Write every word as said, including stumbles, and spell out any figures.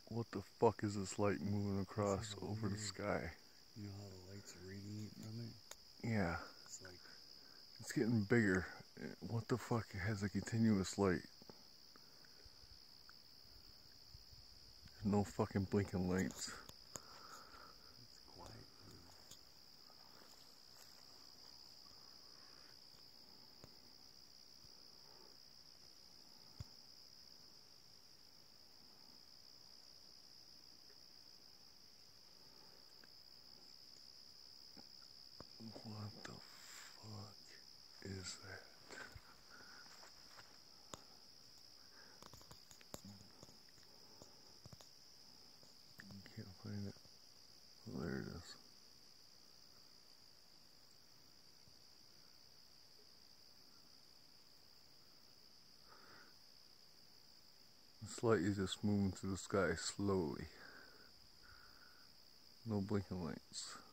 What the fuck is this light moving across like over weird, the sky? you know how the lights radiate from it? Yeah. It's like... It's getting bigger. What the fuck has a continuous light? There's no fucking blinking lights. It's quiet too. What the fuck is that? Can't find it. Oh, there it is. This light is just moving through the sky slowly. No blinking lights.